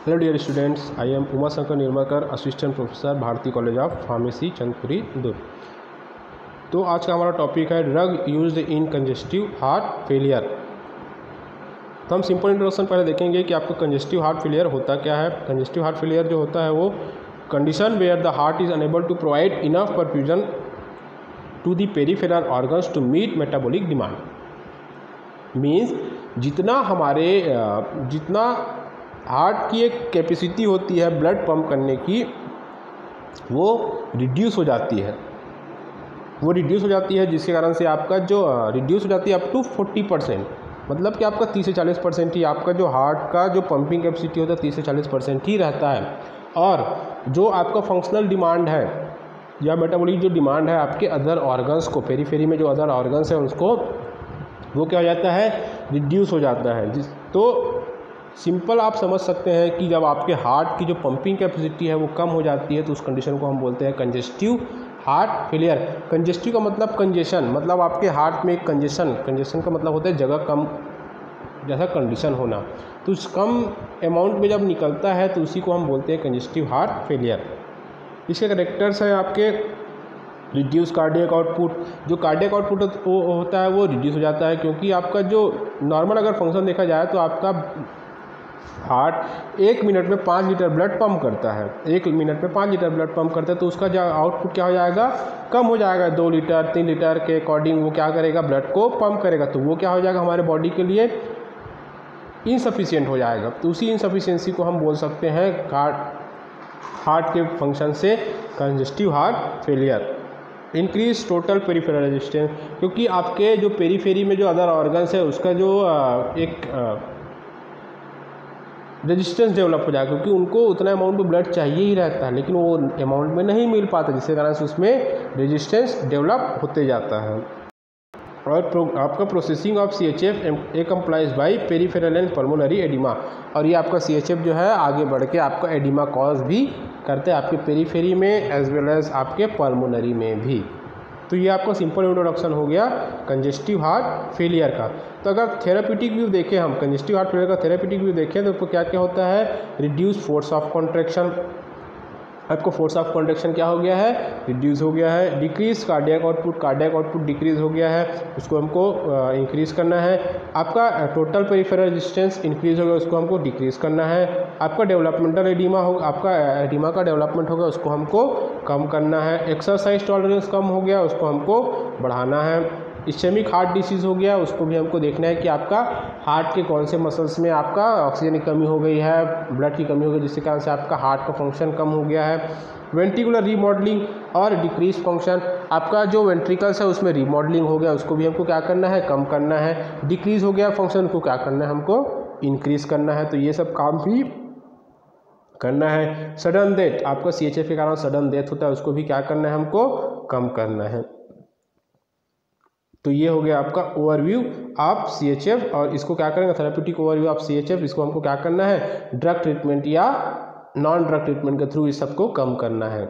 Hello dear students, I am Umashankar Nirmakar, assistant professor, Bharti college of pharmacy, Chandpuri, Durg. तो आज का हमारा टॉपिक है drug used in congestive heart failure. तो हम सिंपल इंट्रोडक्शन पहले देखेंगे कि आपको कंजेस्टिव हार्ट फेलियर होता क्या है। कंजेस्टिव हार्ट फेलियर जो होता है वो condition where the heart is unable to provide enough perfusion to the peripheral organs to meet metabolic demand. Means जितना हार्ट की एक कैपेसिटी होती है ब्लड पंप करने की, वो रिड्यूस हो जाती है, जिसके कारण से आपका जो रिड्यूस हो जाती है अप टू 40%। मतलब कि आपका 30 से 40% ही आपका जो हार्ट का जो पंपिंग कैपेसिटी होता है 30 से 40% ही रहता है। और जो आपका फंक्शनल डिमांड है या मेटाबॉलिक जो डिमांड है आपके अदर ऑर्गन्स को, पेरीफेरी में जो अदर ऑर्गन्स है उसको, वो क्या हो जाता है, रिड्यूस हो जाता है। तो सिंपल आप समझ सकते हैं कि जब आपके हार्ट की जो पंपिंग कैपेसिटी है वो कम हो जाती है तो उस कंडीशन को हम बोलते हैं कंजेस्टिव हार्ट फेलियर। कंजेस्टिव का मतलब कंजेशन, मतलब आपके हार्ट में एक कंजेशन का मतलब होता है जगह कम जैसा कंडीशन होना। तो उस कम अमाउंट में जब निकलता है तो उसी को हम बोलते हैं कंजेस्टिव हार्ट फेलियर। इसके करेक्टर्स हैं आपके रिड्यूस कार्डियक आउटपुट। जो कार्डियक आउटपुट होता है वो रिड्यूस हो जाता है, क्योंकि आपका जो नॉर्मल अगर फंक्शन देखा जाए तो आपका हार्ट 1 मिनट में 5 लीटर ब्लड पंप करता है। 1 मिनट में 5 लीटर ब्लड पंप करता है, तो उसका जो आउटपुट क्या हो जाएगा, कम हो जाएगा। 2 लीटर 3 लीटर के अकॉर्डिंग वो क्या करेगा, ब्लड को पंप करेगा। तो वो क्या हो जाएगा, हमारे बॉडी के लिए इनसफिशिएंट हो जाएगा। तो उसी इनसफिशिएंसी को हम बोल सकते हैं हार्ट के फंक्शन से congestive heart failure. Increase total peripheral resistance, क्योंकि आपके जो पेरीफेरी में जो अदर ऑर्गन्स है उसका जो एक रेजिस्टेंस डेवलप हो जाएगा, क्योंकि उनको उतना अमाउंट में ब्लड चाहिए ही रहता है लेकिन वो अमाउंट में नहीं मिल पाता, जिसके कारण से उसमें रेजिस्टेंस डेवलप होते जाता है। और आपका processing of CHF accompanies by peripheral and pulmonary oedema. और ये आपका CHF जो है आगे बढ़ के आपका एडिमा कॉज भी करते हैं आपके पेरीफेरी में एज वेल एज आपके पल्मोनरी में भी। तो ये आपका सिंपल इंट्रोडक्शन हो गया कंजेस्टिव हार्ट फेलियर का। तो अगर थेरापीटिक व्यू देखें हम, कंजेस्टिव हार्ट फेलियर का थेरापीटिक व्यू देखें तो आपको क्या क्या होता है, रिड्यूस फोर्स ऑफ कॉन्ट्रैक्शन। आपको फोर्स ऑफ कॉन्ट्रैक्शन क्या हो गया है, रिड्यूस हो गया है। डिक्रीज कार्डियक आउटपुट डिक्रीज हो गया है, उसको हमको इंक्रीज करना है। आपका टोटल पेरिफेरल रेजिस्टेंस इंक्रीज हो गया, उसको हमको डिक्रीज करना है। आपका डेवलपमेंटल एडिमा हो, आपका एडिमा का डेवलपमेंट हो गया, उसको हमको कम करना है। एक्सरसाइज टॉलरेंस कम हो गया, उसको हमको बढ़ाना है। इस्केमिक हार्ट डिसीज़ हो गया, उसको भी हमको देखना है कि आपका हार्ट के कौन से मसल्स में आपका ऑक्सीजन की कमी हो गई है, ब्लड की कमी हो गई, जिसके कारण से आपका हार्ट का फंक्शन कम हो गया है। वेंट्रिकुलर रीमॉडलिंग और डिक्रीज फंक्शन, आपका जो वेंट्रिकल्स है उसमें रीमॉडलिंग हो गया, उसको भी हमको क्या करना है, कम करना है। डिक्रीज हो गया फंक्शन, को क्या करना है, हमको इंक्रीज करना है। तो ये सब काम भी करना है। सडन डेथ, आपका CHF के कारण सडन डेथ होता है, उसको भी क्या करना है, हमको कम करना है। तो ये हो गया आपका ओवरव्यू ऑफ CHF। और इसको क्या करेंगे, थेराप्यूटिक ओवरव्यू ऑफ CHF, इसको हमको क्या करना है, ड्रग ट्रीटमेंट या नॉन ड्रग ट्रीटमेंट के थ्रू इस सबको कम करना है।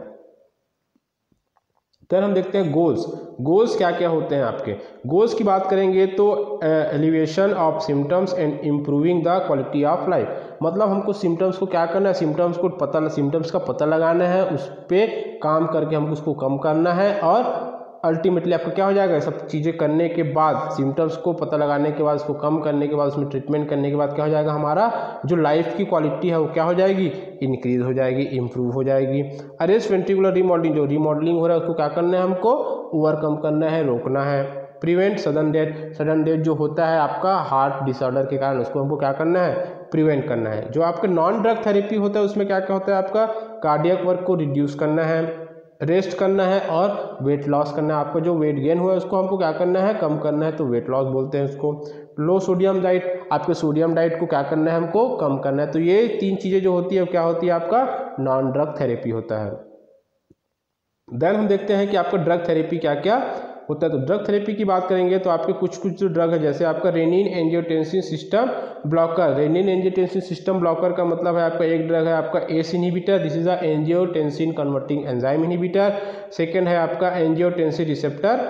फिर हम देखते हैं गोल्स क्या क्या होते हैं आपके। गोल्स की बात करेंगे तो elevation of symptoms and improving the quality of life. मतलब हमको सिम्टम्स को क्या करना है, सिम्टम्स का पता लगाना है, उस पर काम करके हमको उसको कम करना है। और अल्टीमेटली आपका क्या हो जाएगा, सब चीज़ें करने के बाद, सिम्टम्स को पता लगाने के बाद, उसको कम करने के बाद, उसमें ट्रीटमेंट करने के बाद क्या हो जाएगा, हमारा जो लाइफ की क्वालिटी है वो क्या हो जाएगी, इंक्रीज हो जाएगी, इम्प्रूव हो जाएगी। अरेस्ट वेंट्रिकुलर रीमॉडलिंग, जो रीमॉडलिंग हो रहा है उसको क्या करना है, हमको ओवरकम करना है, रोकना है। प्रिवेंट सडन डेथ जो होता है आपका हार्ट डिसऑर्डर के कारण, उसको हमको क्या करना है, प्रिवेंट करना है। जो आपका नॉन ड्रग थेरेपी होता है उसमें क्या क्या होता है, आपका कार्डियक वर्क को रिड्यूस करना है, रेस्ट करना है और वेट लॉस करना है। आपका जो वेट गेन हुआ है उसको हमको क्या करना है, कम करना है, तो वेट लॉस बोलते हैं उसको। लो सोडियम डाइट, आपके सोडियम डाइट को क्या करना है, हमको कम करना है। तो ये 3 चीज़ें जो होती है क्या होती है, आपका नॉन ड्रग थेरेपी होता है। देन हम देखते हैं कि आपका ड्रग थेरेपी क्या क्या होता है। तो ड्रग थेरेपी की बात करेंगे तो आपके कुछ जो ड्रग है, जैसे आपका renin angiotensin system blocker. Renin angiotensin system blocker का मतलब है आपका एक ड्रग है आपका ACE inhibitor, this is a angiotensin converting enzyme inhibitor. Second है आपका एंजियोटेंसिन रिसेप्टर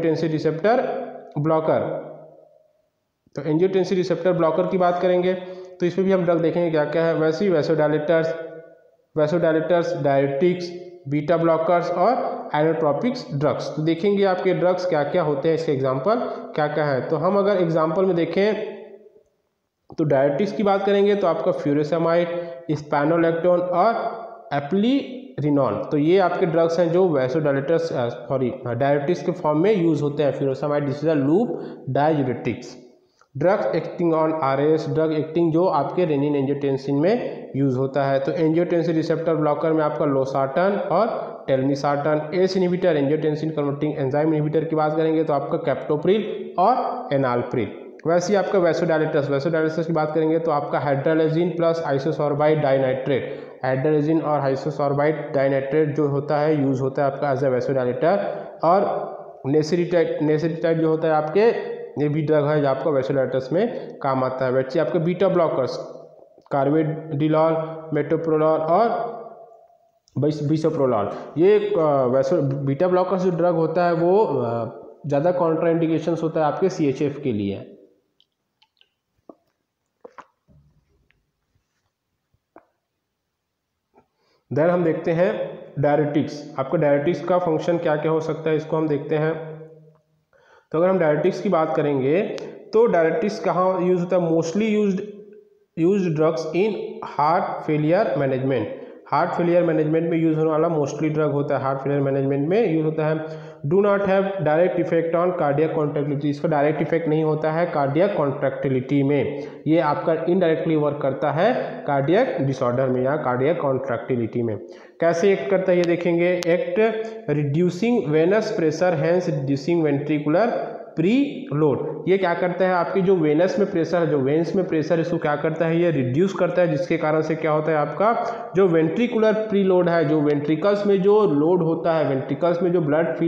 ब्लॉकर। तो एंजियोटेंसिन रिसेप्टर ब्लॉकर की बात करेंगे तो इसमें भी हम ड्रग देखेंगे क्या क्या है। वैसे ही वैसोडाइलेटर्स, डायरेटिक्स, बीटा ब्लॉकर्स और आइनोट्रोपिक्स ड्रग्स। तो देखेंगे आपके ड्रग्स क्या क्या होते हैं, इसके एग्जाम्पल क्या क्या है। तो हम अगर एग्जाम्पल में देखें तो डायरेटिक्स की बात करेंगे तो आपका फ्यूरोसेमाइड, स्पैनोलेक्टोन और एप्लीरिनॉल। तो ये आपके ड्रग्स हैं जो वैसोडाइलेटर्स डायरेटिक्स के फॉर्म में यूज होते हैं। Furosemide this is a loop diuretics. Drug acting on RS, drug acting जो आपके रेनिन एंजियोटेंसिन में यूज होता है। तो एंजियोटेंसिन रिसेप्टर ब्लॉकर में आपका लोसार्टन और telmisartan. ACE inhibitor angiotensin converting enzyme inhibitor की बात करेंगे तो आपका कैप्टोप्रिल और एनालप्रिल। वैसे ही आपका वैसोडाइलेटर्स की बात करेंगे तो आपका हाइड्रोलेजिन प्लस आइसोसोर्बाइड डाइनाइट्रेट। हाइड्रोलेजिन और आइसोसोर्बाइड डाइनाइट्रेट जो होता है यूज होता है आपका एज ए वैसोडाइलेटर। और नेसेरिटाइड जो होता है आपके, ये भी ड्रग है जो आपका वैसोडाइलेटर्स में काम आता है। वैसे आपके बीटा ब्लॉकर्स कार्वेडिलॉल, मेटोप्रोलॉल और बिसोप्रोलॉल। ये बीटा ब्लॉकर्स जो ड्रग होता है वो ज़्यादा कॉन्ट्राइंडिकेशंस होता है आपके CHF के लिए। देन हम देखते हैं डायरेटिक्स। आपका डायरेटिक्स का फंक्शन क्या क्या हो सकता है, इसको हम देखते हैं। तो अगर हम डायरेटिक्स की बात करेंगे तो डायरेटिक्स कहाँ यूज होता है, mostly used drugs in heart failure management. Heart failure management में यूज होने वाला मोस्टली ड्रग होता है, हार्ट फेलियर मैनेजमेंट में यूज होता है। Do not have direct effect on cardiac contractility, इसका डायरेक्ट इफेक्ट नहीं होता है कार्डियक कॉन्ट्रैक्टिलिटी में, ये आपका इनडायरेक्टली वर्क करता है कार्डियक डिसऑर्डर में या कार्डियक कॉन्ट्रैक्टिलिटी में। कैसे एक्ट करता है ये देखेंगे। Act reducing venous pressure hence reducing ventricular preload. ये क्या करता है, आपकी जो वेनस में प्रेशर है, जो वेन्स में प्रेशर, इसको क्या करता है, ये रिड्यूस करता है, जिसके कारण से क्या होता है आपका जो वेंट्रिकुलर प्री लोड है, जो वेंट्रिकल्स में जो लोड होता है, वेंट्रिकल्स में जो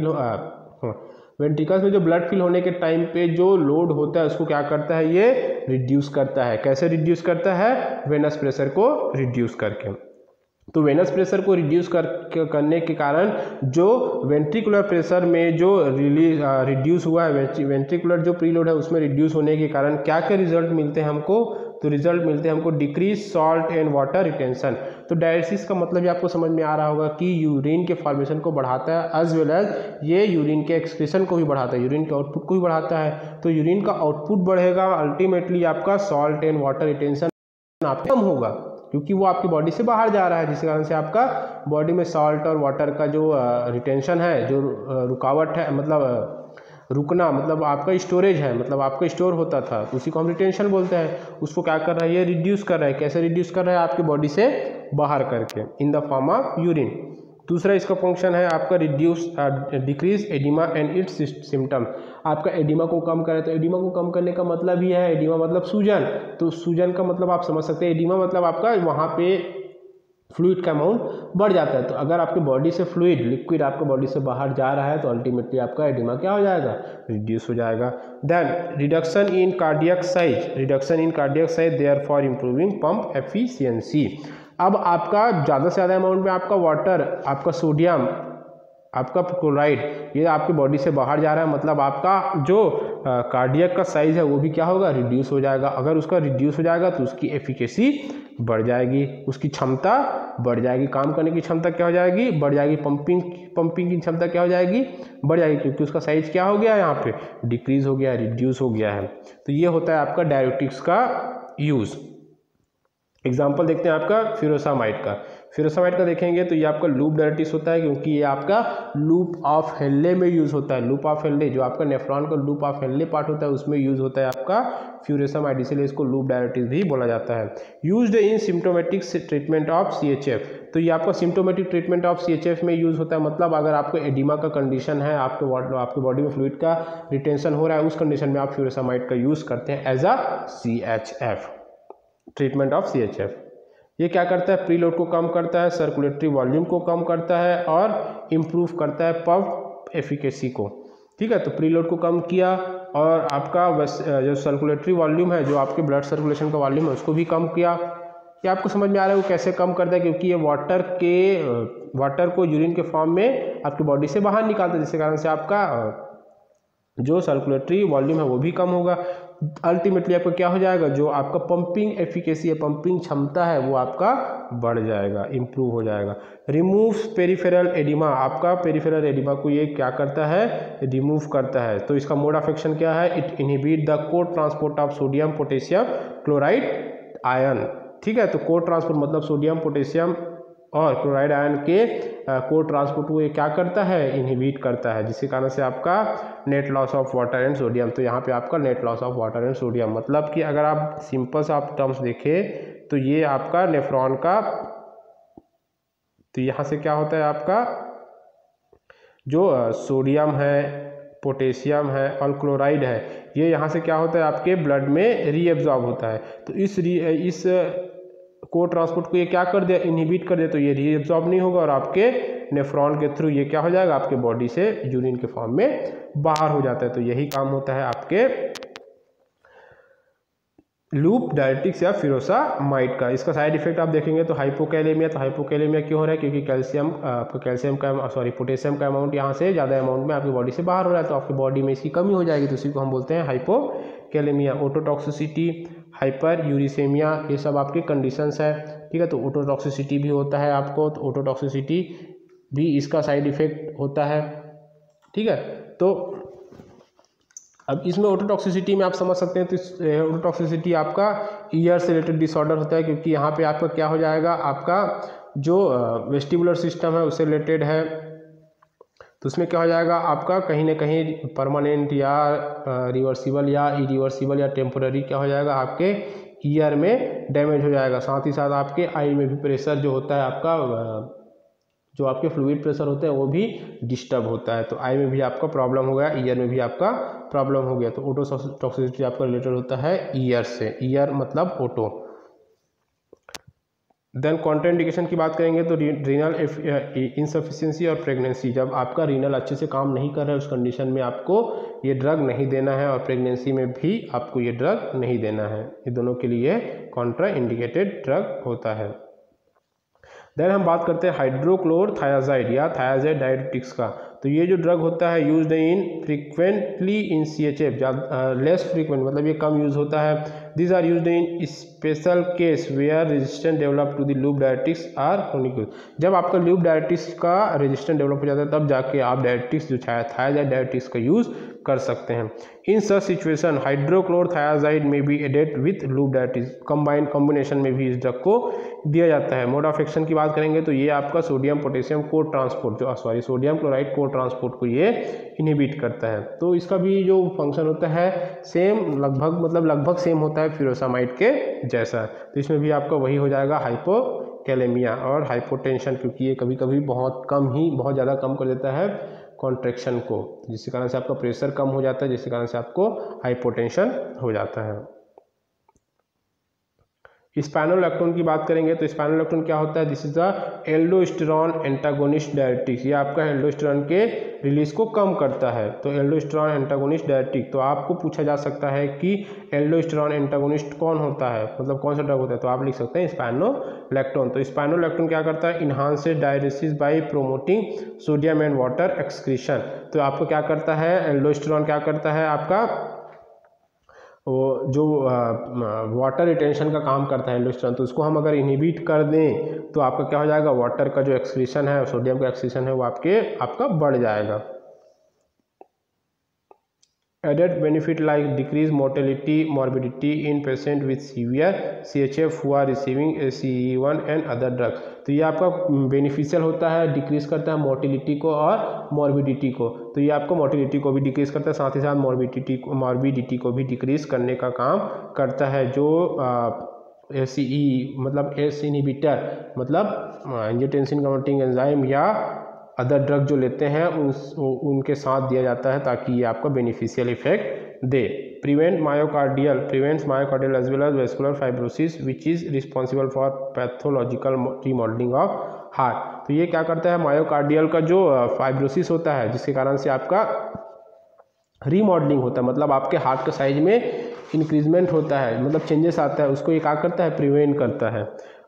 ब्लड फिल होने के टाइम पे जो लोड होता है उसको क्या करता है, ये रिड्यूस करता है। कैसे रिड्यूस करता है, वेनस प्रेशर को रिड्यूस करके। तो वेनस प्रेशर को रिड्यूस करने के कारण जो वेंट्रिकुलर प्रेशर में जो रिड्यूस हुआ है, वेंट्रिकुलर जो प्रीलोड है उसमें रिड्यूस होने के कारण क्या क्या रिजल्ट मिलते हैं हमको, तो रिजल्ट मिलते हैं हमको decrease salt and water retention. तो डायलिसिस का मतलब ये आपको समझ में आ रहा होगा कि यूरिन के फॉर्मेशन को बढ़ाता है, एज वेल एज ये यूरिन के एक्सक्रीशन को भी बढ़ाता है, यूरिन के आउटपुट को भी बढ़ाता है। तो यूरिन का आउटपुट बढ़ेगा, अल्टीमेटली आपका सॉल्ट एंड वाटर रिटेंशन आपका कम होगा, क्योंकि वो आपकी बॉडी से बाहर जा रहा है, जिसके कारण से आपका बॉडी में सॉल्ट और वाटर का जो रिटेंशन है, जो रुकावट है, मतलब रुकना, मतलब आपका स्टोरेज है, मतलब आपका स्टोर होता था, उसी को हम रिटेंशन बोलते हैं। उसको क्या कर रहा है, ये रिड्यूस कर रहा है। कैसे रिड्यूस कर रहा है, आपकी बॉडी से बाहर करके, in the form of urine. दूसरा इसका फंक्शन है आपका decrease edema and its symptom. आपका एडिमा को कम करे, तो एडिमा को कम करने का मतलब ही है, एडिमा मतलब सूजन, तो सूजन का मतलब आप समझ सकते हैं, एडिमा मतलब आपका वहाँ पे फ्लूइड का अमाउंट बढ़ जाता है। तो अगर आपके बॉडी से फ्लूइड लिक्विड आपके बॉडी से बाहर जा रहा है तो अल्टीमेटली आपका एडिमा क्या हो जाएगा, रिड्यूस हो जाएगा। Then reduction in cardiac size therefore improving pump efficiency. अब आपका ज़्यादा से ज़्यादा अमाउंट में आपका वाटर, आपका सोडियम, आपका क्लोराइड, ये आपकी बॉडी से बाहर जा रहा है, मतलब आपका जो कार्डियक का साइज है वो भी क्या होगा, रिड्यूस हो जाएगा। अगर उसका रिड्यूस हो जाएगा तो उसकी एफिकेसी बढ़ जाएगी, उसकी क्षमता बढ़ जाएगी, काम करने की क्षमता क्या हो जाएगी, बढ़ जाएगी, पंपिंग की क्षमता क्या हो जाएगी, बढ़ जाएगी, क्योंकि उसका साइज क्या हो गया है, यहाँ पे डिक्रीज हो गया है, रिड्यूस हो गया है। तो ये होता है आपका डायरेटिक्स का यूज़। एग्जाम्पल देखते हैं आपका फ्यूरोसामाइड का देखेंगे तो ये आपका लूप डायरेटिक्स होता है, क्योंकि ये आपका लूप ऑफ हेनले में यूज़ होता है। लूप ऑफ हेनले जो आपका नेफ्रॉन का लूप ऑफ हेनले पार्ट होता है उसमें यूज़ होता है आपका फ्यूरोसामाइड, इसलिए इसको लूप डायरेटिक्स भी बोला जाता है। Used in symptomatic treatment of CHF, तो ये आपका सिम्टोमेटिक ट्रीटमेंट ऑफ CHF में यूज़ होता है। मतलब अगर आपको एडिमा का कंडीशन है, आपके बॉडी में फ्लूइड का रिटेंशन हो रहा है, उस कंडीशन में आप फ्यूरोसामाइड का यूज़ करते हैं as a CHF, treatment of CHF। ये क्या करता है, प्रीलोड को कम करता है, सर्कुलेटरी वॉल्यूम को कम करता है और इम्प्रूव करता है पंप एफिकेसी को। ठीक है, तो प्रीलोड को कम किया और आपका जो सर्कुलेटरी वॉल्यूम है, जो आपके ब्लड सर्कुलेशन का वॉल्यूम है, उसको भी कम किया। ये आपको समझ में आ रहा है वो कैसे कम करता है, क्योंकि ये वाटर को यूरिन के फॉर्म में आपकी बॉडी से बाहर निकालता है, जिसके कारण से आपका जो सर्कुलेटरी वॉल्यूम है वो भी कम होगा। अल्टीमेटली आपका क्या हो जाएगा, जो आपका पंपिंग एफिकेसी है, पंपिंग क्षमता है, वो आपका बढ़ जाएगा, इम्प्रूव हो जाएगा। रिमूव्स पेरिफेरल एडिमा, आपका पेरिफेरल एडिमा को ये क्या करता है, रिमूव करता है। तो इसका मोड ऑफ एक्शन क्या है, it inhibit the cotransport of sodium potassium chloride ion. ठीक है, तो को ट्रांसपोर्ट मतलब सोडियम पोटेशियम और क्लोराइड आयन के को ट्रांसपोर्ट को ये क्या करता है, इनहिबिट करता है, जिसके कारण से आपका net loss of water and sodium. तो यहाँ पे आपका net loss of water and sodium मतलब कि अगर आप सिंपल सा आप टर्म्स देखें तो ये आपका नेफ्रॉन का, तो यहाँ से क्या होता है आपका जो सोडियम है, पोटेशियम है और क्लोराइड है, ये यहाँ से क्या होता है आपके ब्लड में रीएब्जॉर्ब होता है। तो इस को ट्रांसपोर्ट को ये क्या कर दिया, इनहिबिट कर दिया, तो ये रीएब्जॉर्ब नहीं होगा और आपके नेफ्रॉन के थ्रू ये क्या हो जाएगा, आपके बॉडी से यूरिन के फॉर्म में बाहर हो जाता है। तो यही काम होता है आपके लूप डायरेटिक्स या फिरोसामाइड का। इसका साइड इफेक्ट आप देखेंगे तो हाइपोकैलेमिया, तो हाइपोकैलेमिया क्यों हो रहा है, क्योंकि पोटेशियम का अमाउंट यहाँ से ज़्यादा अमाउंट में आपकी बॉडी से बाहर हो रहा है, तो आपकी बॉडी में इसकी कमी हो जाएगी, तो इसी को हम बोलते हैं हाइपोकैलेमिया। ओटोटॉक्सिसिटी, हाइपर यूरिसेमिया, ये सब आपके कंडीशंस है। ठीक है, तो ओटोटॉक्सिसिटी भी होता है आपको, तो ओटोटॉक्सिसिटी भी इसका साइड इफेक्ट होता है। ठीक है, तो अब इसमें ओटोटॉक्सिसिटी में आप समझ सकते हैं, तो ओटोटॉक्सिसिटी आपका ईयर से रिलेटेड डिसऑर्डर होता है, क्योंकि यहाँ पे आपका क्या हो जाएगा, आपका जो वेस्टिबुलर सिस्टम है उससे रिलेटेड है, तो उसमें क्या हो जाएगा आपका कहीं ना कहीं परमानेंट या रिवर्सिबल या इरिवर्सिबल या टेम्पोररी क्या हो जाएगा, आपके ईयर में डैमेज हो जाएगा। साथ ही साथ आपके आई में भी प्रेशर जो होता है आपका, जो आपके फ्लूइड प्रेशर होते हैं वो भी डिस्टर्ब होता है, तो आई में भी आपका प्रॉब्लम हो गया, ईयर में भी आपका प्रॉब्लम हो गया। तो ओटोटॉक्सिसिटी आपका रिलेटेड होता है ईयर से, ईयर मतलब ओटो। देन कॉन्ट्राइंडिकेशन की बात करेंगे तो रीनल इनसफिशिएंसी और प्रेगनेंसी, जब आपका रीनल अच्छे से काम नहीं कर रहा है उस कंडीशन में आपको ये ड्रग नहीं देना है, और प्रेगनेंसी में भी आपको ये ड्रग नहीं देना है, ये दोनों के लिए कॉन्ट्राइंडिकेटेड ड्रग होता है। देन हम बात करते हैं हाइड्रोक्लोरथायाजाइड या थायाजाइड डायरेटिक्स का। तो ये जो ड्रग होता है used infrequently in CHF, less frequent मतलब ये कम यूज होता है। This are used in special case where resistant develop to the loop diuretics are chronic. जब आपका लूप डायरेटिक्स का रेजिस्टेंट डेवलप हो जाता है तब जाके आप डायरेटिक्स जो थायाजाइड डायरेटिक्स का यूज कर सकते हैं। इन सच सिचुएशन हाइड्रोक्लोरथायाजाइड में भी added with loop diuretics, combination में भी इस ड्रग को दिया जाता है। मोड ऑफ एक्शन की बात करेंगे तो ये आपका sodium potassium cotransport sodium chloride cotransport को ये इनहिबिट करता है। तो इसका भी जो फंक्शन होता है सेम लगभग सेम होता है फिरोसामाइड के जैसा। तो इसमें भी आपका वही हो जाएगा हाइपोकैलेमिया और हाइपोटेंशन, क्योंकि ये कभी कभी बहुत ज़्यादा कम कर देता है कॉन्ट्रैक्शन को, जिसके कारण से आपका प्रेशर कम हो जाता है, जिसके कारण से आपको हाइपोटेंशन हो जाता है। स्पाइनोलैक्टोन की बात करेंगे तो स्पाइनोलैक्टोन क्या होता है, this is the aldosterone antagonist diuretics, ये आपका एल्डोस्टेरॉन के रिलीज को कम करता है। तो एल्डोस्टेरॉन एंटागोनिस्ट डायरेटिक, तो आपको पूछा जा सकता है कि एल्डोस्टेरॉन एंटागोनिस्ट कौन होता है, मतलब कौन सा ड्रग होता है, तो आप लिख सकते हैं स्पाइनोलैक्टोन। तो स्पाइनोलैक्टोन क्या करता है, enhances diuresis by promoting sodium and water excretion. तो आपको क्या करता है, एल्डोस्टेरॉन क्या करता है आपका वो जो वाटर रिटेंशन का काम करता है एल्डोस्टेरॉन, तो उसको हम अगर इनहिबिट कर दें तो आपका क्या हो जाएगा, वाटर का जो एक्सक्रीशन है, सोडियम का एक्सक्रीशन है वो आपका बढ़ जाएगा। Added benefit like decreased mortality, morbidity in patient with severe CHF who are receiving ACE1 and other drugs। तो ये आपका बेनिफिशियल होता है, डिक्रीज करता है मोर्टिलिटी को और मॉर्बिडिटी को। तो ये आपको मोर्टिलिटी को भी डिक्रीज करता है, साथ ही साथ मॉर्बिडिटी को भी डिक्रीज करने का काम करता है। जो ACE मतलब एस इनहिबिटर मतलब एंजियोटेंसिन कन्वर्टिंग एंजाइम या अदर ड्रग जो लेते हैं उनके साथ दिया जाता है ताकि ये आपका बेनिफिशियल इफेक्ट दे। Prevents myocardial as well as vascular fibrosis which is responsible for pathological remodeling of heart. तो ये क्या करता है, मायोकार्डियल का जो फाइब्रोसिस होता है जिसके कारण से आपका रीमॉडलिंग होता है, मतलब आपके हार्ट के साइज में इंक्रीजमेंट होता है, मतलब चेंजेस आता है, उसको ये क्या करता है, प्रिवेंट करता है।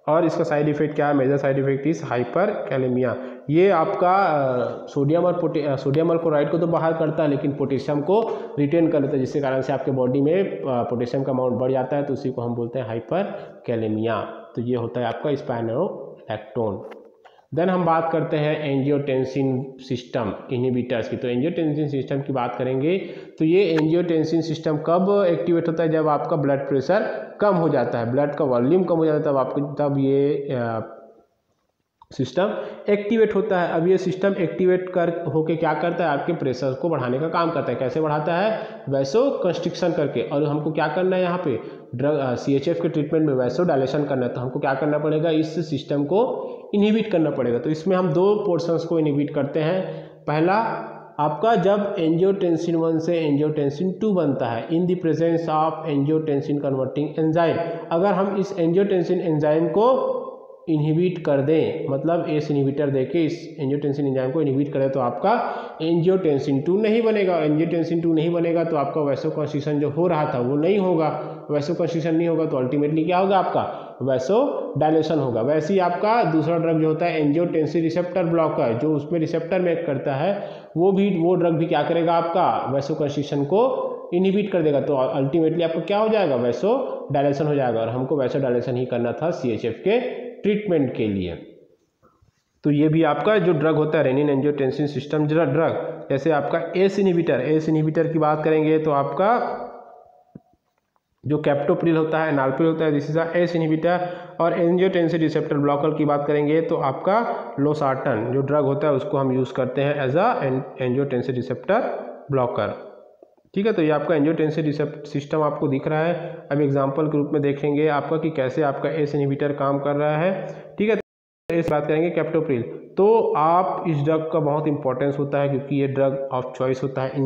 और इसका साइड इफेक्ट क्या है, major side effect is hyperkalemia. ये आपका सोडियम और क्लोराइड को तो बाहर करता है लेकिन पोटेशियम को रिटेन कर लेता है, जिसके कारण से आपके बॉडी में पोटेशियम का अमाउंट बढ़ जाता है, तो उसी को हम बोलते हैं हाइपर कैलेमिया। तो ये होता है आपका स्पाइरोलैक्टोन। देन हम बात करते हैं एंजियोटेंसिन सिस्टम इनहिबिटर्स की। तो एंजियोटेंसिन सिस्टम की बात करेंगे तो ये एंजियोटेंसिन सिस्टम कब एक्टिवेट होता है, जब आपका ब्लड प्रेशर कम हो जाता है, ब्लड का वॉल्यूम कम हो जाता है, तब ये सिस्टम एक्टिवेट होता है। अब ये सिस्टम एक्टिवेट कर होके क्या करता है, आपके प्रेशर को बढ़ाने का काम करता है। कैसे बढ़ाता है, वैसो कंस्ट्रिक्शन करके। और हमको क्या करना है, यहाँ पे ड्रग CHF के ट्रीटमेंट में वैसो डायलेशन करना है, तो हमको क्या करना पड़ेगा, इस सिस्टम को इनहिबिट करना पड़ेगा। तो इसमें हम 2 पोर्शंस को इनहिबिट करते हैं। पहला आपका जब एंजियोटेंसिन 1 से एंजियोटेंसिन 2 बनता है in the presence of angiotensin converting enzyme. अगर हम इस एंजियोटेंसिन एंजाइम को इनहिबिट कर दें, मतलब एस इनहिबिटर देके इस एंजियोटेंसिन एंजाइम को इनहिबिट करें, तो आपका एंजियोटेंसिन 2 नहीं बनेगा। एंजियोटेंसिन 2 नहीं बनेगा तो आपका वैसोकंस्ट्रिक्शन जो हो रहा था वो नहीं होगा। वैसोकंस्ट्रिक्शन नहीं होगा तो अल्टीमेटली क्या होगा, आपका वैसो डायलेशन होगा। वैसे ही आपका दूसरा ड्रग जो होता है एंजियोटेंसिन रिसेप्टर ब्लॉकर, जो उसमें रिसेप्टर में एक्ट करता है, वो ड्रग भी क्या करेगा, आपका वैसोकंस्ट्रिक्शन को इनहिबिट कर देगा। तो अल्टीमेटली आपको क्या हो जाएगा, वैसो डायलेशन हो जाएगा। और हमको वैसो डायलेशन ही करना था CHF के ट्रीटमेंट के लिए। तो ये भी आपका जो ड्रग होता है रेनिन एंजियोटेंसिन सिस्टम ड्रग, जैसे आपका एस इनहिबिटर की बात करेंगे तो आपका जो कैप्टोप्रिल होता है, एनाल्प्रिल होता है, दिस इज एस इनहिबिटर। और एंजियोटेंसिन रिसेप्टर ब्लॉकर की बात करेंगे तो आपका लोसार्टन जो ड्रग होता है उसको हम यूज़ करते हैं as a angiotensin receptor blocker. ठीक है, तो ये आपका एंजियोटेंसिन रिसेप्टर सिस्टम आपको दिख रहा है। अब एग्जांपल के रूप में देखेंगे आपका कि कैसे आपका एस इनहिबिटर काम कर रहा है। ठीक है, तो इस बात करेंगे कैप्टोप्रिल। तो आप इस ड्रग का बहुत इंपॉर्टेंस होता है क्योंकि ये ड्रग ऑफ चॉइस होता है इन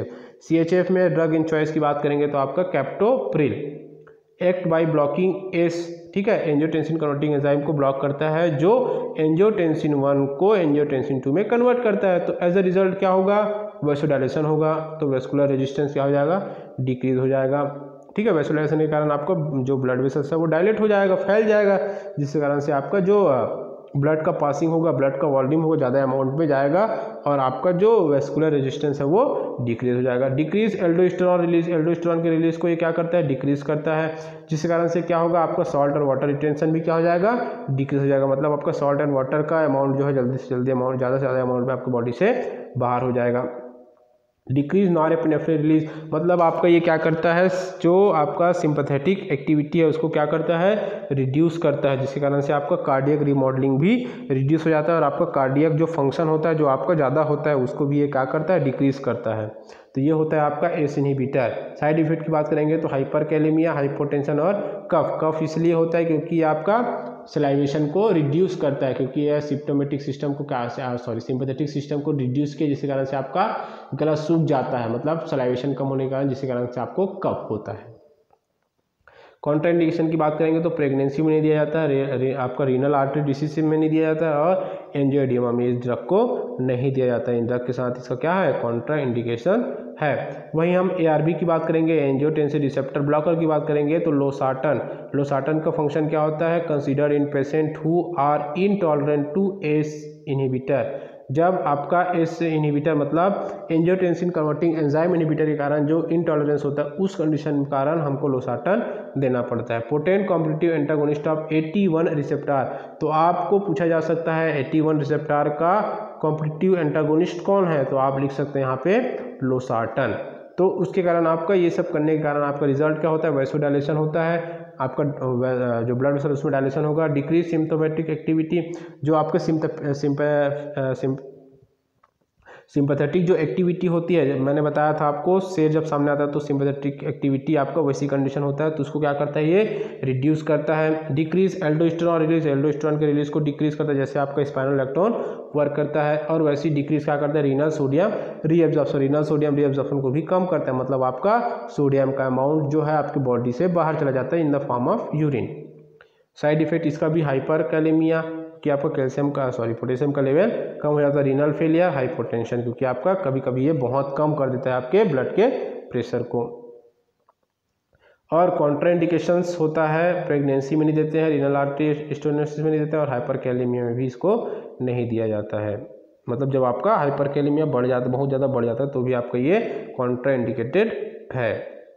CHF में ड्रग इन चॉइस की बात करेंगे तो आपका captopril act by blocking ACE, ठीक है, एंजियोटेंसिन कन्वर्टिंग एंजाइम को ब्लॉक करता है जो एंजियोटेंसिन 1 को एंजियोटेंसिन 2 में कन्वर्ट करता है। तो एज अ रिजल्ट क्या होगा, वैसोडायलेशन होगा। तो वेस्कुलर रेजिस्टेंस क्या हो जाएगा, डिक्रीज हो जाएगा। ठीक है, वैसोडायलेशन के कारण आपका जो ब्लड वेसल्स है वो डायलेट हो जाएगा, फैल जाएगा, जिसके कारण से आपका जो ब्लड का पासिंग होगा, ब्लड का वॉल्यूम होगा, ज़्यादा अमाउंट में जाएगा और आपका जो वेस्कुलर रेजिस्टेंस है वो डिक्रीज हो जाएगा। डिक्रीज एल्डोस्टेरॉन रिलीज, एल्डोस्टेरॉन के रिलीज को ये क्या करता है, डिक्रीज करता है, जिसके कारण से क्या होगा, आपका सॉल्ट और वाटर रिटेंशन भी क्या हो जाएगा, डिक्रीज हो जाएगा। मतलब आपका सॉल्ट एंड वाटर का अमाउंट जो है जल्दी से जल्दी अमाउंट, ज़्यादा से ज़्यादा अमाउंट में आपकी बॉडी से बाहर हो जाएगा। डिक्रीज नॉरएपिनेफ्रिन रिलीज, मतलब आपका ये क्या करता है, जो आपका सिंपैथेटिक एक्टिविटी है उसको क्या करता है, रिड्यूस करता है, जिसके कारण से आपका कार्डियक रिमॉडलिंग भी रिड्यूस हो जाता है और आपका कार्डियक जो फंक्शन होता है जो आपका ज़्यादा होता है उसको भी ये क्या करता है, डिक्रीज करता है। तो ये होता है आपका एस इनहिबिटर। साइड इफेक्ट की बात करेंगे तो हाइपरकैलेमिया, हाइपोटेंशन और कफ इसलिए होता है क्योंकि आपका सलाइवेशन को रिड्यूस करता है, क्योंकि यह सिम्प्टोमेटिक सिस्टम को सिंपैथेटिक सिस्टम को रिड्यूस किया, जिसके कारण से आपका गला सूख जाता है, मतलब सलाइवेशन कम होने के कारण, जिसके कारण से आपको कफ होता है। कॉन्ट्राइंडिकेशन की बात करेंगे तो प्रेगनेंसी में नहीं दिया जाता है, आपका रीनल आर्टरी डिसीज में नहीं दिया जाता है और एंजियोएडिमा में इस ड्रग को नहीं दिया जाता है। इन ड्रग के साथ इसका क्या है, कॉन्ट्राइंडिकेशन है। वहीं हम ARB की बात करेंगे, एंजियोटेंसिन रिसेप्टर ब्लॉकर की बात करेंगे तो लोसार्टन का फंक्शन क्या होता है, consider in patient who are intolerant to ACE inhibitor. जब आपका एस इनहिबिटर मतलब एंजियोटेंसिन कन्वर्टिंग एंजाइम इनहिबिटर के कारण जो इनटॉलरेंस होता है उस कंडीशन के कारण हमको लोसार्टन देना पड़ता है। Potent competitive antagonist of AT1 receptor, तो आपको पूछा जा सकता है AT1 रिसेप्टर का कॉम्पिटिटिव एंटागोनिस्ट कौन है, तो आप लिख सकते हैं यहाँ पे लोसार्टन। तो उसके कारण आपका ये सब करने के कारण आपका रिजल्ट क्या होता है, वैसोडायलेशन होता है, आपका जो ब्लड वेसल उसमें डायलेशन होगा। डिक्रीज सिम्प्टोमेटिक एक्टिविटी, जो आपका सिंपैथेटिक जो एक्टिविटी होती है, मैंने बताया था आपको, शेर जब सामने आता है तो सिंपैथेटिक एक्टिविटी आपका वैसी कंडीशन होता है, तो उसको क्या करता है, ये रिड्यूस करता है। डिक्रीज एल्डोस्टेरॉन रिलीज, एल्डोस्टेरॉन के रिलीज को डिक्रीज करता है, जैसे आपका स्पाइरोलैक्टोन वर्क करता है। और वैसे ही डिक्रीज क्या करता है, रीनल सोडियम रीएब्जॉर्प्शन को भी कम करता है, मतलब आपका सोडियम का अमाउंट जो है आपकी बॉडी से बाहर चला जाता है in the form of urine. Side effect इसका भी हाइपरकैलेमिया, कि आपका पोटेशियम का लेवल कम हो जाता है। रीनल फेलियर, हाइपोटेंशन, क्योंकि आपका कभी कभी ये बहुत कम कर देता है आपके ब्लड के प्रेशर को। और कॉन्ट्राइंडिकेशंस होता है, प्रेगनेंसी में नहीं देते हैं, रीनल आर्टरी स्टेनोसिस में नहीं देते हैं, और हाइपरकैलेमिया में भी इसको नहीं दिया जाता है। मतलब जब आपका हाइपरकैलेमिया बढ़ जाता है, बहुत ज़्यादा बढ़ जाता है, तो भी आपका ये कॉन्ट्राइंडिकेटेड है।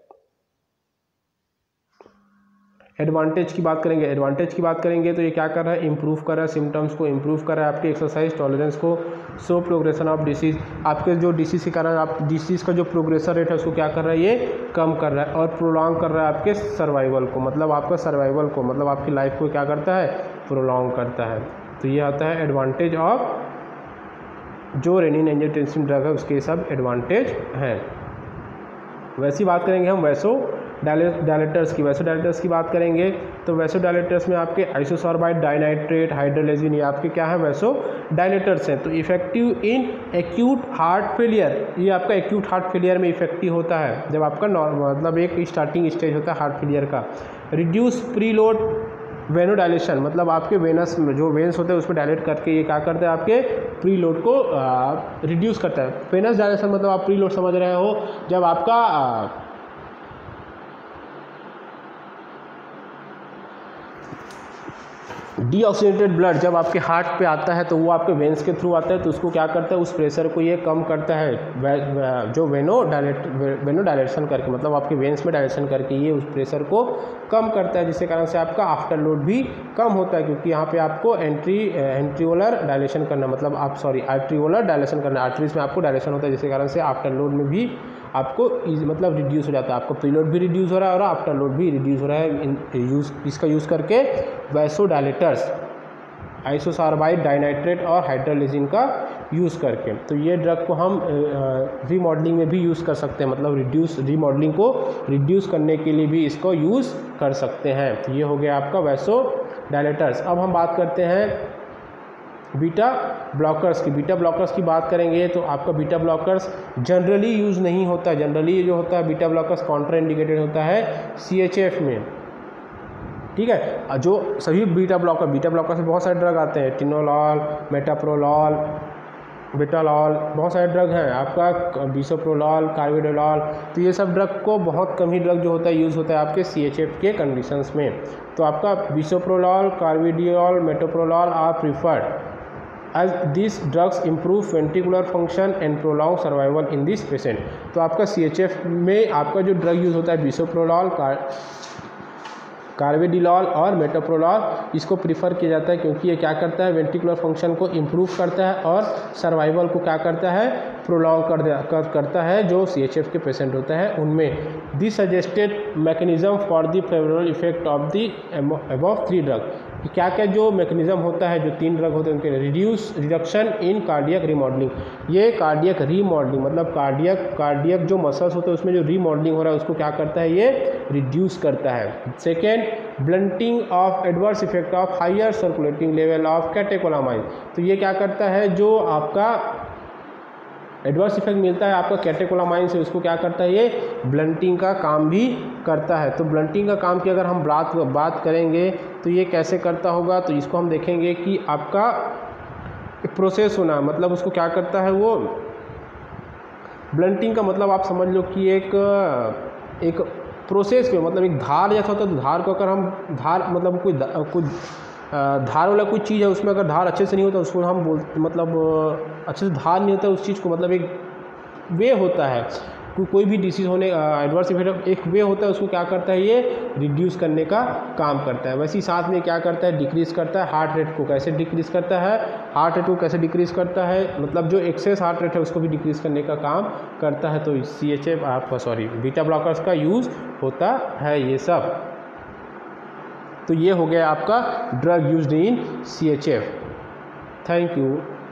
एडवांटेज की बात करेंगे, एडवांटेज की बात करेंगे तो ये क्या कर रहा है, इंप्रूव कर रहा है सिम्टम्स को, इंप्रूव कर रहा है आपके एक्सरसाइज टॉलरेंस को, सो प्रोग्रेशन ऑफ डिसीज़, आपके जो डिसीज़ के कारण आप डिसीज़ का जो प्रोग्रेशन रेट है उसको क्या कर रहा है, ये कम कर रहा है, और प्रोलॉन्ग कर रहा है आपके सर्वाइवल को, मतलब आपका सर्वाइवल को, मतलब आपकी लाइफ को क्या करता है, प्रोलॉन्ग करता है। तो ये आता है एडवांटेज ऑफ जो रेनिन एंजियोटेंसिन ड्रग है, उसके सब एडवांटेज हैं। वैसी बात करेंगे हम वैसो डायलेटर्स की बात करेंगे तो वैसो डायलेटर्स में आपके आइसोसॉर्बाइड डाइनाइट्रेट हाइड्रोलेजिन, ये आपके क्या है, वैसो डायलेटर्स हैं। तो effective in acute heart failure, ये आपका एक्यूट हार्ट फेलियर में इफेक्टिव होता है, जब आपका मतलब एक स्टार्टिंग स्टेज होता है हार्ट फेलियर का। रिड्यूस प्रीलोड वेनोडाइलेशन, मतलब आपके वेनस में जो वेन्स होते हैं उसमें डायलेट करके ये क्या करता है, आपके प्रीलोड को रिड्यूस करता है। वेनस डायलेशन मतलब आप प्रीलोड समझ रहे हो, जब आपका डीऑक्सीनेटेड ब्लड जब आपके हार्ट पे आता है तो वो आपके वेन्स के थ्रू आता है, तो उसको क्या करता है, उस प्रेशर को ये कम करता है, जो वेनो डायलेशन करके, मतलब आपके वेन्स में डायलेशन करके ये उस प्रेशर को कम करता है, जिसके कारण से आपका आफ्टर लोड भी कम होता है, क्योंकि यहाँ पे आपको एंट्रीओलर डायलेशन करना, मतलब आर्ट्रीओलर डायलेशन करना, आर्टरीज में आपको डायलेशन होता है, जिसके कारण से आफ्टर लोड में भी आपको मतलब रिड्यूस हो जाता है, आपको प्रीलोड भी रिड्यूस हो रहा है और आफ्टर लोड भी रिड्यूस हो रहा है इसका यूज़ करके वैसोडायलेटर्स, आइसोसॉर्बाइड डाइनाइट्रेट और हाइड्रोलेजिन का यूज़ करके। तो ये ड्रग को हम रीमॉडलिंग में भी यूज़ कर सकते हैं, मतलब रीमॉडलिंग को रिड्यूस करने के लिए भी इसको यूज़ कर सकते हैं। तो ये हो गया आपका वैसोडायलेटर्स। अब हम बात करते हैं बीटा ब्लॉकर्स की बात करेंगे तो आपका बीटा ब्लॉकर्स जनरली यूज़ नहीं होता है, जनरली जो होता है बीटा ब्लॉकर्स कॉन्ट्राइंडिकेटेड होता है CHF में, ठीक है। जो सभी बीटा ब्लॉकर से बहुत सारे ड्रग आते हैं, टिनोलॉल, मेटाप्रोलॉल, बेटालॉल, बहुत सारे ड्रग हैं, आपका बिसोप्रोलॉल, कार्बिडोलॉल, तो ये सब ड्रग को बहुत कम ही ड्रग जो होता है यूज़ होता है आपके CHF के कंडीशंस में। तो आपका bisoprolol, carvedilol, metoprolol are preferred as these drugs improve ventricular function and prolong survival in this patient। तो आपका CHF में आपका जो ड्रग यूज़ होता है बिसोप्रोलॉल, कार्बिडिलॉल और मेटोप्रोलॉल, इसको प्रीफर किया जाता है क्योंकि ये क्या करता है, वेंट्रिकुलर फंक्शन को इम्प्रूव करता है और सर्वाइवल को क्या करता है, प्रोलॉन्ग करता है, जो CHF के पेशेंट होते हैं उनमें। The suggested mechanism for the favourable effect of the above 3 drug, क्या क्या जो मैकेनिज्म होता है, जो 3 ड्रग होते हैं उनके रिडक्शन इन कार्डियक रीमॉडलिंग, ये कार्डियक रीमॉडलिंग मतलब कार्डियक जो मसल्स होते हैं उसमें जो रीमॉडलिंग हो रहा है उसको क्या करता है, ये रिड्यूस करता है। Second, blunting of adverse effect of higher circulating level of catecholamine, तो ये क्या करता है, जो आपका एडवर्स इफेक्ट मिलता है आपका कैटेकोलामाइन से, उसको क्या करता है, ये ब्लंटिंग का काम भी करता है। तो ब्लंटिंग का काम की अगर हम बात करेंगे तो ये कैसे करता होगा, तो इसको हम देखेंगे कि आपका एक प्रोसेस होना, मतलब उसको क्या करता है, वो ब्लंटिंग का मतलब आप समझ लो कि एक प्रोसेस पे, मतलब एक धार जैसा होता है, तो धार को अगर हम मतलब कोई धार वाला कोई चीज़ है, उसमें अगर धार अच्छे से नहीं होता उसको हम मतलब अच्छे से धार नहीं होता उस चीज़ को, मतलब एक वे होता है, कोई भी डिसीज़ होने एडवर्स इफेक्ट एक वे होता है, उसको क्या करता है, ये रिड्यूस करने का काम करता है। वैसे ही साथ में क्या करता है, डिक्रीज़ करता है हार्ट रेट को। कैसे डिक्रीज़ करता है, हार्ट रेट को कैसे डिक्रीज़ करता है, मतलब जो एक्सेस हार्ट रेट है उसको भी डिक्रीज़ करने का काम करता है। तो बीटा ब्लॉकर्स का यूज़ होता है ये सब। तो ये हो गया आपका drug used in CHF। Thank you.